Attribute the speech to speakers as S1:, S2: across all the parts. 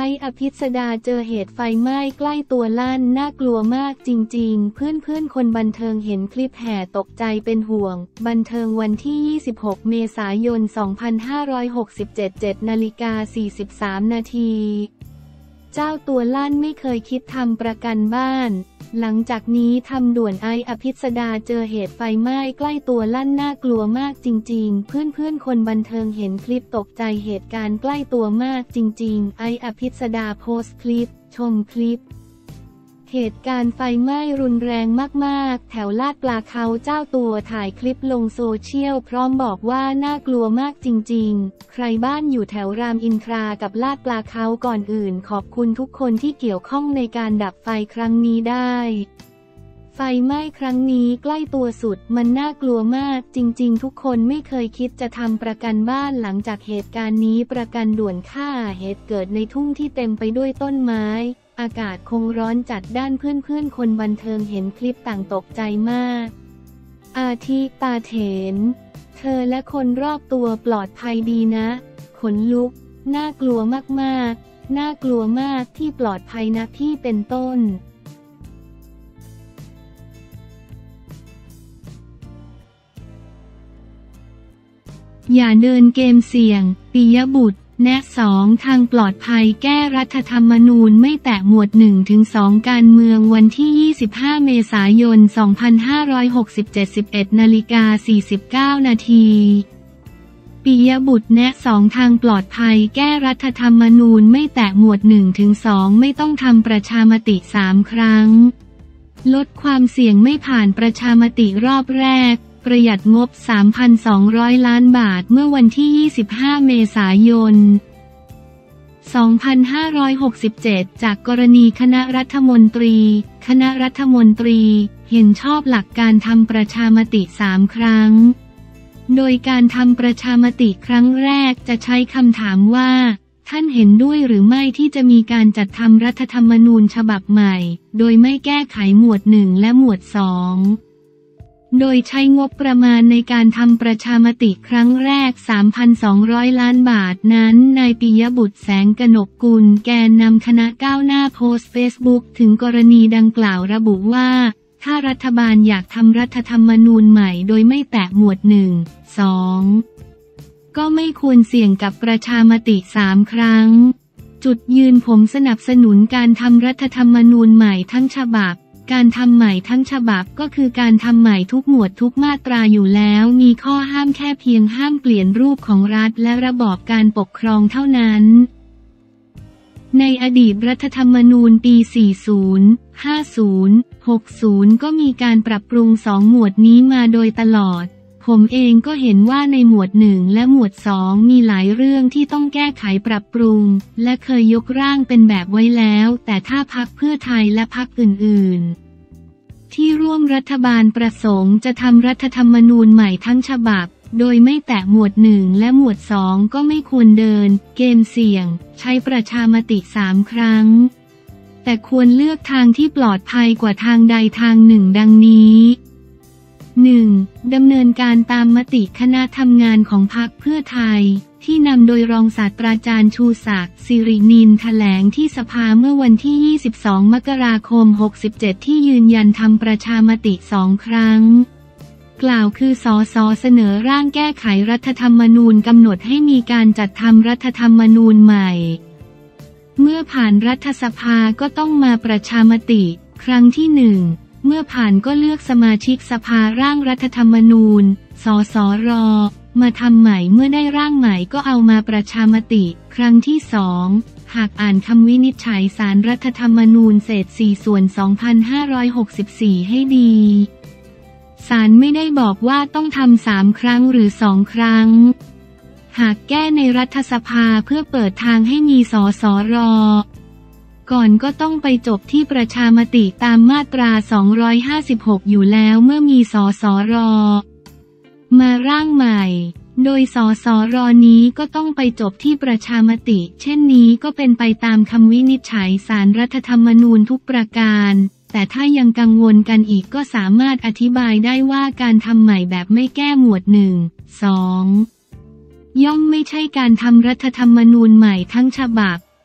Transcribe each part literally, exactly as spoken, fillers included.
S1: อภิสดาเจอเหตุไฟไหม้ใกล้ตัวลั่นน่ากลัวมากจริงๆเพื่อนๆคนบันเทิงเห็นคลิปแห่ตกใจเป็นห่วงบันเทิงวันที่ยี่สิบหกเมษายนสองพันห้าร้อยหกสิบเจ็ด เจ็ดนาฬิกาสี่สิบสามนาทีเจ้าตัวลั่นไม่เคยคิดทำประกันบ้านหลังจากนี้ทำด่วนไออภิสดาเจอเหตุไฟไหม้ใกล้ตัวลั่นน่ากลัวมากจริงๆเพื่อนๆคนบันเทิงเห็นคลิปตกใจเหตุการณ์ใกล้ตัวมากจริงๆไออภิสดาโพสต์คลิปชมคลิปเหตุการณ์ไฟไหม้รุนแรงมากๆแถวลาดปลาเขาเจ้าตัวถ่ายคลิปลงโซเชียลพร้อมบอกว่าน่ากลัวมากจริงๆใครบ้านอยู่แถวรามอินทรากับลาดปลาเขาก่อนอื่นขอบคุณทุกคนที่เกี่ยวข้องในการดับไฟครั้งนี้ได้ไฟไหม้ครั้งนี้ใกล้ตัวสุดมันน่ากลัวมากจริงๆทุกคนไม่เคยคิดจะทำประกันบ้านหลังจากเหตุการณ์นี้ประกันด่วนค่าเหตุเกิดในทุ่งที่เต็มไปด้วยต้นไม้อากาศคงร้อนจัดด้านเพื่อนๆคนบันเทิงเห็นคลิปต่างตกใจมากอาทิตาเถนเธอและคนรอบตัวปลอดภัยดีนะขนลุกน่ากลัวมากๆน่ากลัวมากที่ปลอดภัยนะพี่เป็นต้นอย่าเดินเกมเสี่ยงปิยบุตรแนะสองทางปลอดภัยแก้รัฐธรรมนูญไม่แตะหมวด หนึ่งถึงสอง การเมืองวันที่ยี่สิบห้าเมษายนสองพันห้าร้อยหกสิบเจ็ด สิบเอ็ดนาฬิกาสี่สิบเก้านาทีปิยบุตรแนะสองทางปลอดภัยแก้รัฐธรรมนูญไม่แตะหมวด หนึ่งถึงสอง ไม่ต้องทำประชามติสามครั้งลดความเสี่ยงไม่ผ่านประชามติรอบแรกประหยัดงบ สามพันสองร้อย ล้านบาทเมื่อวันที่ยี่สิบห้าเมษายนสองพันห้าร้อยหกสิบเจ็ดจากกรณีคณะรัฐมนตรีคณะรัฐมนตรีเห็นชอบหลักการทำประชามติสามครั้งโดยการทำประชามติครั้งแรกจะใช้คำถามว่าท่านเห็นด้วยหรือไม่ที่จะมีการจัดทำรัฐธรรมนูญฉบับใหม่โดยไม่แก้ไขหมวดหนึ่งและหมวดสองโดยใช้งบประมาณในการทำประชามติครั้งแรก สามพันสองร้อย ล้านบาทนั้นนายปิยบุตรแสงกนกกุลแกนนำคณะก้าวหน้าโพสต์เฟซบุ๊กถึงกรณีดังกล่าวระบุว่าถ้ารัฐบาลอยากทำรัฐธรรมนูญใหม่โดยไม่แตะหมวด หนึ่ง สอง ก็ไม่ควรเสี่ยงกับประชามติสามครั้งจุดยืนผมสนับสนุนการทำรัฐธรรมนูญใหม่ทั้งฉบับการทำใหม่ทั้งฉบับก็คือการทำใหม่ทุกหมวดทุกมาตราอยู่แล้วมีข้อห้ามแค่เพียงห้ามเปลี่ยนรูปของรัฐและระบอบการปกครองเท่านั้นในอดีตรัฐธรรมนูญปี สี่สิบ ห้าสิบ หกสิบ ก็มีการปรับปรุงสองหมวดนี้มาโดยตลอดผมเองก็เห็นว่าในหมวดหนึ่งและหมวดสองมีหลายเรื่องที่ต้องแก้ไขปรับปรุงและเคยยกร่างเป็นแบบไว้แล้วแต่ถ้าพรรคเพื่อไทยและพรรคอื่นๆที่ร่วมรัฐบาลประสงค์จะทำรัฐธรรมนูญใหม่ทั้งฉบับโดยไม่แตะหมวดหนึ่งและหมวดสองก็ไม่ควรเดินเกมเสี่ยงใช้ประชามติสามครั้งแต่ควรเลือกทางที่ปลอดภัยกว่าทางใดทางหนึ่งดังนี้ หนึ่ง ดำเนินการตามมติคณะทำงานของพรรคเพื่อไทยที่นำโดยรองศาสตราจารย์ชูศักดิ์สิรินินแถลงที่สภาเมื่อวันที่ยี่สิบสองมกราคมหกสิบเจ็ดที่ยืนยันทำประชามติสองครั้งกล่าวคือสสเสนอร่างแก้ไขรัฐธรรมนูญกำหนดให้มีการจัดทำรัฐธรรมนูญใหม่เมื่อผ่านรัฐสภาก็ต้องมาประชามติครั้งที่หนึ่งเมื่อผ่านก็เลือกสมาชิกสภาร่างรัฐธรรมนูญสสรมาทำใหม่เมื่อได้ร่างใหม่ก็เอามาประชามติครั้งที่สองหากอ่านคำวินิจฉัยศาลรัฐธรรมนูญเศษสี่ส่วนสองพันห้าร้อยหกสิบสี่ให้ดีศาลไม่ได้บอกว่าต้องทำสามครั้งหรือสองครั้งหากแก้ในรัฐสภาเพื่อเปิดทางให้มีสสรก่อนก็ต้องไปจบที่ประชามติตามมาตราสองร้อยห้าสิบหกอยู่แล้วเมื่อมีสสรมาร่างใหม่โดยสสรนี้ก็ต้องไปจบที่ประชามติเช่นนี้ก็เป็นไปตามคำวินิจฉัยศาลรัฐธรรมนูญทุกประการแต่ถ้ายังกังวลกันอีกก็สามารถอธิบายได้ว่าการทำใหม่แบบไม่แก้หมวด หนึ่ง สอง ย่อมไม่ใช่การทำรัฐธรรมนูญใหม่ทั้งฉบับ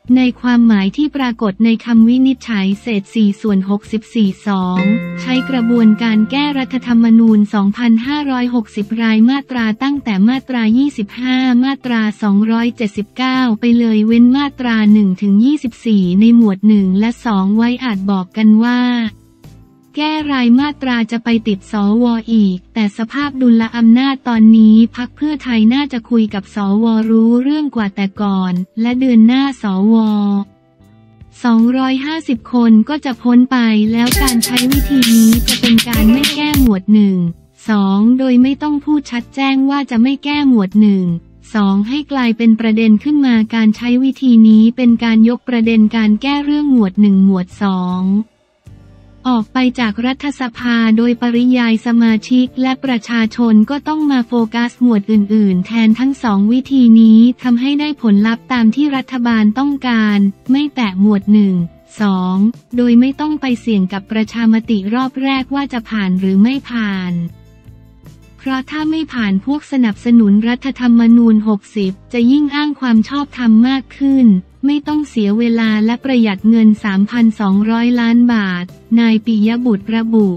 S1: ในความหมายที่ปรากฏในคำวินิจฉัยเศษสี่ส่วนหกสิบสี่ สอง ใช้กระบวนการแก้รัฐธรรมนูญ สองพันห้าร้อยหกสิบ รายมาตราตั้งแต่มาตรา ยี่สิบห้า มาตรา สองร้อยเจ็ดสิบเก้า ไปเลยเว้นมาตรา หนึ่งถึงยี่สิบสี่ ในหมวด หนึ่ง และ สอง ไว้อาจบอกกันว่าแก้รายมาตราจะไปติดสว.อีกแต่สภาพดุลอำนาจตอนนี้พรรคเพื่อไทยน่าจะคุยกับสว.รู้เรื่องกว่าแต่ก่อนและเดือนหน้าสว.สองร้อยห้าสิบ คนก็จะพ้นไปแล้วการใช้วิธีนี้จะเป็นการไม่แก้หมวด หนึ่ง สอง โดยไม่ต้องพูดชัดแจ้งว่าจะไม่แก้หมวด หนึ่ง สอง ให้กลายเป็นประเด็นขึ้นมาการใช้วิธีนี้เป็นการยกประเด็นการแก้เรื่องหมวด หนึ่ง หมวด สองออกไปจากรัฐสภาโดยปริยายสมาชิกและประชาชนก็ต้องมาโฟกัสหมวดอื่นๆแทนทั้งสองวิธีนี้ทำให้ได้ผลลัพธ์ตามที่รัฐบาลต้องการไม่แตะหมวด หนึ่ง สอง โดยไม่ต้องไปเสี่ยงกับประชามติรอบแรกว่าจะผ่านหรือไม่ผ่านเพราะถ้าไม่ผ่านพวกสนับสนุนรัฐธรรมนูญ หกสิบ จะยิ่งอ้างความชอบธรรมมากขึ้นไม่ต้องเสียเวลาและประหยัดเงิน สามพันสองร้อย ล้านบาทนายปิยบุตรระบุ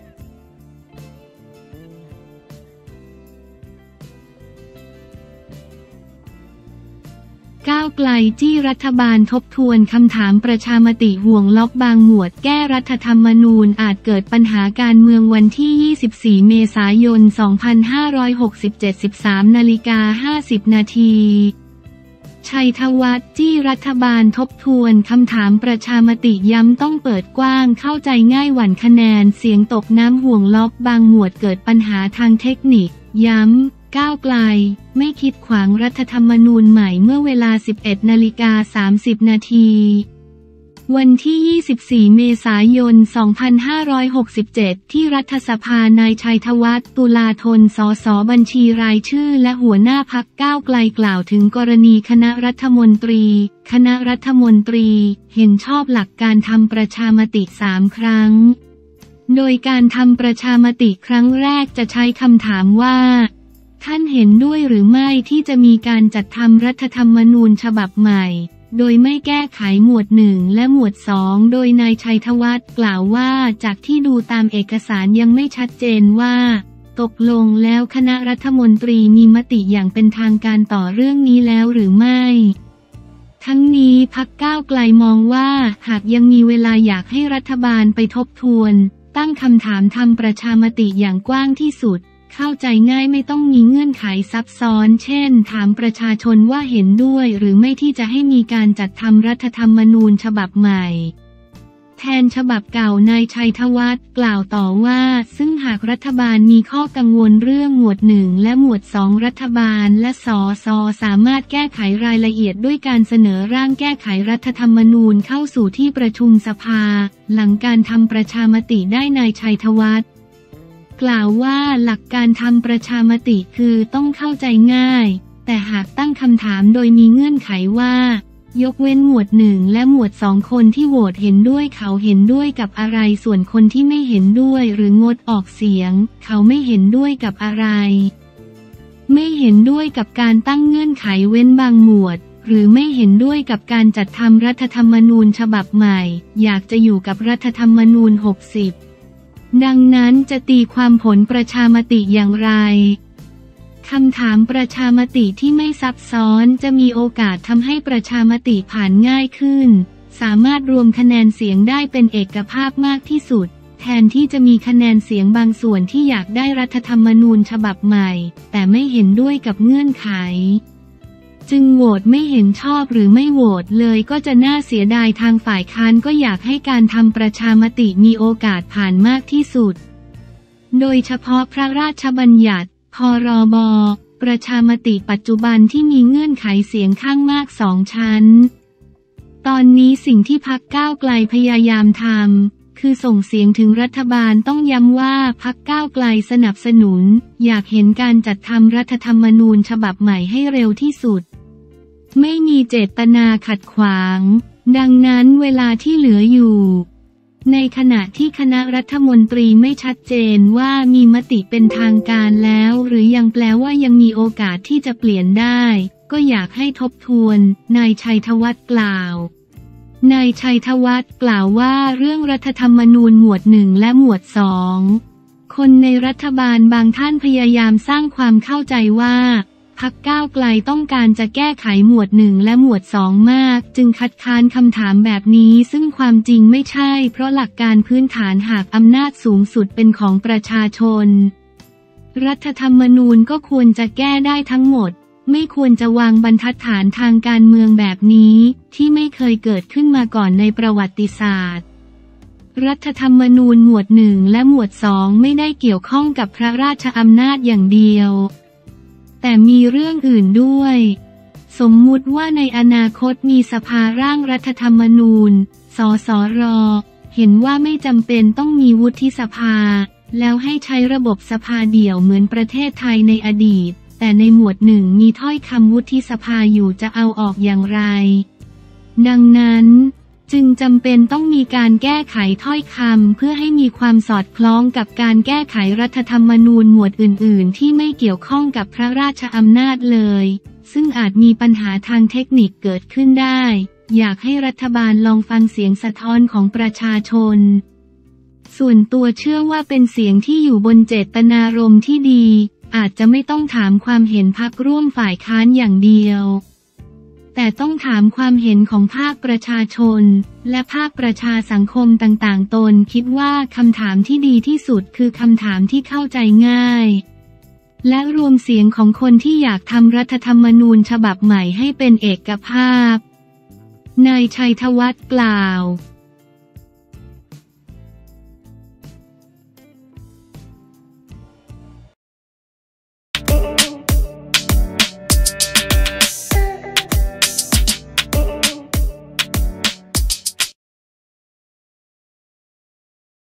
S1: ก้าวไกลจี้รัฐบาลทบทวนคำถามประชามติห่วงล็อกบางหมวดแก้รัฐธรรมนูญอาจเกิดปัญหาการเมืองวันที่ ยี่สิบสี่ เมษายน สองพันห้าร้อยหกสิบเจ็ด สิบสาม นาฬิกา ห้าสิบ นาทีชัยธวัฒน์จี้รัฐบาลทบทวนคำถามประชามติย้ำต้องเปิดกว้างเข้าใจง่ายหวั่นคะแนนเสียงตกน้ำห่วงล็อกบางหมวดเกิดปัญหาทางเทคนิคย้ำก้าวไกลไม่คิดขวางรัฐธรรมนูญใหม่เมื่อเวลา สิบเอ็ด นาฬิกา สามสิบ นาทีวันที่ ยี่สิบสี่ เมษายน สองพันห้าร้อยหกสิบเจ็ด ที่รัฐสภานายชัยธวัฒน์ตุลาธนสสบัญชีรายชื่อและหัวหน้าพรรคก้าวไกลกล่าวถึงกรณีคณะรัฐมนตรีคณะรัฐมนตรีเห็นชอบหลักการทำประชามติสามครั้งโดยการทำประชามติครั้งแรกจะใช้คำถามว่าท่านเห็นด้วยหรือไม่ที่จะมีการจัดทำรัฐธรรมนูญฉบับใหม่โดยไม่แก้ไขหมวด หนึ่ง และหมวด สอง โดยนายชัยธวัฒน์กล่าวว่าจากที่ดูตามเอกสารยังไม่ชัดเจนว่าตกลงแล้วคณะรัฐมนตรีมีมติอย่างเป็นทางการต่อเรื่องนี้แล้วหรือไม่ทั้งนี้พรรคก้าวไกลมองว่าหากยังมีเวลาอยากให้รัฐบาลไปทบทวนตั้งคำถามทำประชามติอย่างกว้างที่สุดเข้าใจง่ายไม่ต้องมีเงื่อนไขซับซ้อนเช่นถามประชาชนว่าเห็นด้วยหรือไม่ที่จะให้มีการจัดทำรัฐธรรมนูญฉบับใหม่แทนฉบับเก่านายชัยธวัฒน์กล่าวต่อว่าซึ่งหากรัฐบาลมีข้อกังวลเรื่องหมวด หนึ่ง และหมวด สอง รัฐบาลและสสสามารถแก้ไขรายละเอียดด้วยการเสนอร่างแก้ไขรัฐธรรมนูญเข้าสู่ที่ประชุมสภาหลังการทำประชามติได้นายชัยธวัฒน์กล่าวว่าหลักการทำประชามติคือต้องเข้าใจง่ายแต่หากตั้งคำถามโดยมีเงื่อนไขว่ายกเว้นหมวด หนึ่ง และหมวด สอง คนที่โหวตเห็นด้วยเขาเห็นด้วยกับอะไรส่วนคนที่ไม่เห็นด้วยหรืองดออกเสียงเขาไม่เห็นด้วยกับอะไรไม่เห็นด้วยกับการตั้งเงื่อนไขเว้นบางหมวดหรือไม่เห็นด้วยกับการจัดทำรัฐธรรมนูญฉบับใหม่อยากจะอยู่กับรัฐธรรมนูญหกสิบดังนั้นจะตีความผลประชามติอย่างไรคำถามประชามติที่ไม่ซับซ้อนจะมีโอกาสทำให้ประชามติผ่านง่ายขึ้นสามารถรวมคะแนนเสียงได้เป็นเอกภาพมากที่สุดแทนที่จะมีคะแนนเสียงบางส่วนที่อยากได้รัฐธรรมนูญฉบับใหม่แต่ไม่เห็นด้วยกับเงื่อนไขจึงโหวตไม่เห็นชอบหรือไม่โหวตเลยก็จะน่าเสียดายทางฝ่ายค้านก็อยากให้การทำประชามติมีโอกาสผ่านมากที่สุดโดยเฉพาะพระราชบัญญัติพรบประชามติปัจจุบันที่มีเงื่อนไขเสียงข้างมากสองชั้นตอนนี้สิ่งที่พรรคก้าวไกลพยายามทำคือส่งเสียงถึงรัฐบาลต้องย้ำว่าพรรคก้าวไกลสนับสนุนอยากเห็นการจัดทำรัฐธรรมนูญฉบับใหม่ให้เร็วที่สุดไม่มีเจตนาขัดขวางดังนั้นเวลาที่เหลืออยู่ในขณะที่คณะรัฐมนตรีไม่ชัดเจนว่ามีมติเป็นทางการแล้วหรือยังแปลว่ายังมีโอกาสที่จะเปลี่ยนได้ก็อยากให้ทบทวนนายชัยธวัฒน์กล่าวนายชัยธวัฒน์กล่าวว่าเรื่องรัฐธรรมนูญหมวดหนึ่งและหมวดสองคนในรัฐบาลบางท่านพยายามสร้างความเข้าใจว่าพรรคก้าวไกลต้องการจะแก้ไขหมวดหนึ่งและหมวดสองมากจึงคัดค้านคำถามแบบนี้ซึ่งความจริงไม่ใช่เพราะหลักการพื้นฐานหากอำนาจสูงสุดเป็นของประชาชนรัฐธรรมนูญก็ควรจะแก้ได้ทั้งหมดไม่ควรจะวางบรรทัดฐานทางการเมืองแบบนี้ที่ไม่เคยเกิดขึ้นมาก่อนในประวัติศาสตร์รัฐธรรมนูญหมวดหนึ่งและหมวดสองไม่ได้เกี่ยวข้องกับพระราชอำนาจอย่างเดียวแต่มีเรื่องอื่นด้วยสมมุติว่าในอนาคตมีสภาร่างรัฐธรรมนูญสสรเห็นว่าไม่จำเป็นต้องมีวุฒิสภาแล้วให้ใช้ระบบสภาเดี่ยวเหมือนประเทศไทยในอดีตแต่ในหมวดหนึ่งมีถ้อยคำวุฒิสภาอยู่จะเอาออกอย่างไรดังนั้นจึงจำเป็นต้องมีการแก้ไขถ้อยคำเพื่อให้มีความสอดคล้องกับการแก้ไขรัฐธรรมนูญหมวดอื่นๆที่ไม่เกี่ยวข้องกับพระราชอำนาจเลยซึ่งอาจมีปัญหาทางเทคนิคเกิดขึ้นได้อยากให้รัฐบาลลองฟังเสียงสะท้อนของประชาชนส่วนตัวเชื่อว่าเป็นเสียงที่อยู่บนเจตนารมณ์ที่ดีอาจจะไม่ต้องถามความเห็นพรรคร่วมฝ่ายค้านอย่างเดียวแต่ต้องถามความเห็นของภาคประชาชนและภาคประชาสังคมต่างๆตนคิดว่าคำถามที่ดีที่สุดคือคำถามที่เข้าใจง่ายและรวมเสียงของคนที่อยากทำรัฐธรรมนูญฉบับใหม่ให้เป็นเอกภาพนายชัยธวัฒน์กล่าว